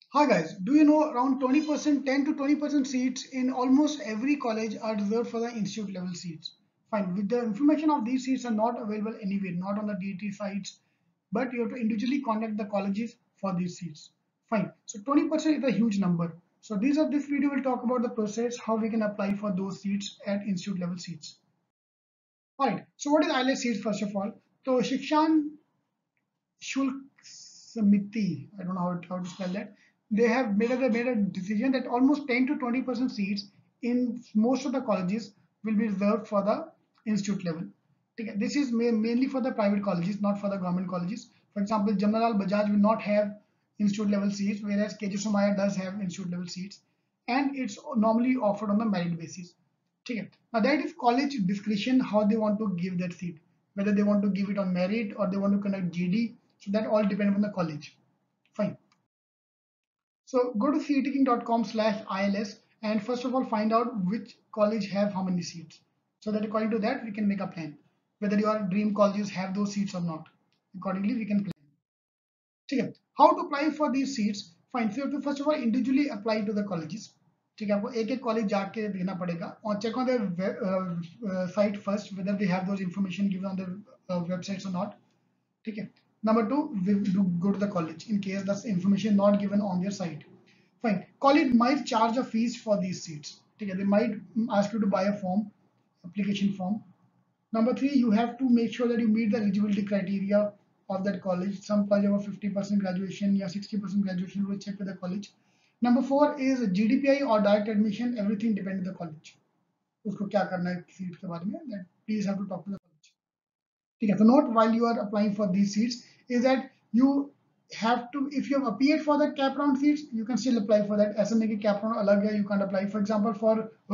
Hi guys, do you know around 20%, 10 to 20% seats in almost every college are reserved for the institute level seats. Fine, with the information of these seats are not available anywhere, not on the DTE sites, but you have to individually contact the colleges for these seats. Fine, so 20% is a huge number. So this video will talk about the process, how we can apply for those seats at institute level seats. Alright, so what is ILS seats first of all? So Shikshan Shulk Samiti, I don't know how to spell that. They have made a decision that almost 10 to 20% seats in most of the colleges will be reserved for the institute level. Okay, this is mainly for the private colleges, not for the government colleges. For example, Jamal Bajaj will not have institute level seats, whereas KJ Somaya does have institute level seats, and it's normally offered on the merit basis. Okay. Now that is college discretion how they want to give that seat, whether they want to give it on merit or they want to conduct JD. So that all depends on the college. Fine. So go to cetking.com/ILS and first of all find out which college have how many seats. So that according to that we can make a plan. Whether your dream colleges have those seats or not. Accordingly we can plan. Okay. How to apply for these seats? Fine. So you have to first of all individually apply to the colleges. ठीक है आपको एक एक college जाके देना पड़ेगा और check on their site first whether they have those information given on their websites or not. ठीक है. Number two, we go to the college in case that's information not given on their site. Fine. College might charge a fees for these seats. Okay, they might ask you to buy a form, application form. Number three, you have to make sure that you meet the eligibility criteria of that college. Some college have a 50% graduation or 60% graduation. You will check with the college. Number four is GDPI or direct admission. Everything depends on the college. उसको क्या करना है seat के बारे में? That please have to talk to the college. Okay, so note while you are applying for these seats is that you have to, if you have appeared for the cap round seats, you can still apply for that. ऐसा नहीं कि cap round अलग है, you can't apply. For example, for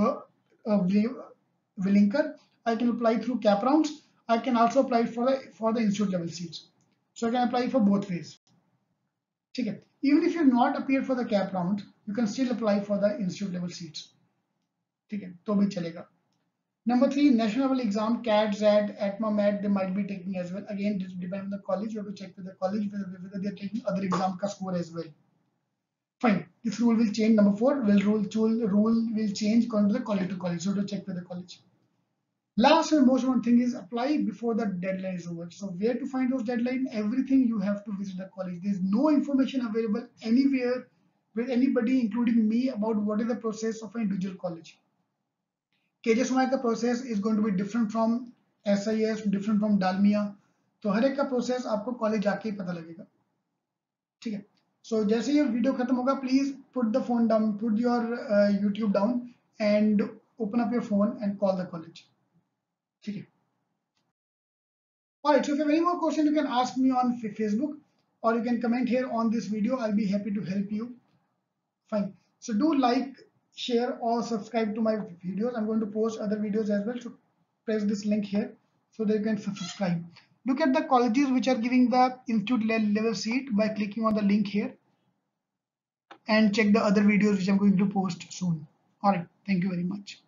Willinker, I can apply through cap rounds. I can also apply for the institute level seats. So I can apply for both ways. ठीक है. Even if you have not appeared for the cap round, you can still apply for the institute level seats. ठीक है, तो भी चलेगा. Number three, national level exam, CAT, ZAT, ATMA, MAT, they might be taking as well. Again, this depends on the college. You have to check with the college whether they are taking other exam ka score as well. Fine. This rule will change. Number four, rule will change according to the college to college. So you have to check with the college. Last and most important thing is apply before the deadline is over. So where to find those deadline? Everything you have to visit the college. There is no information available anywhere with anybody, including me, about what is the process of an individual college. KJ Somaya का process is going to be different from SIS, different from Dalmia. तो हर एक का process आपको college जाके ही पता लगेगा. ठीक है. So जैसे ये वीडियो खत्म होगा, please put the phone down, put your YouTube down and open up your phone and call the college. ठीक है. Alright, so if you have any more questions, you can ask me on Facebook or you can comment here on this video. I'll be happy to help you. Fine. So do like, share or subscribe to my videos. I'm going to post other videos as well. So press this link here so that you can subscribe. Look at the colleges which are giving the institute level seat by clicking on the link here and check the other videos which I'm going to post soon. Alright, thank you very much.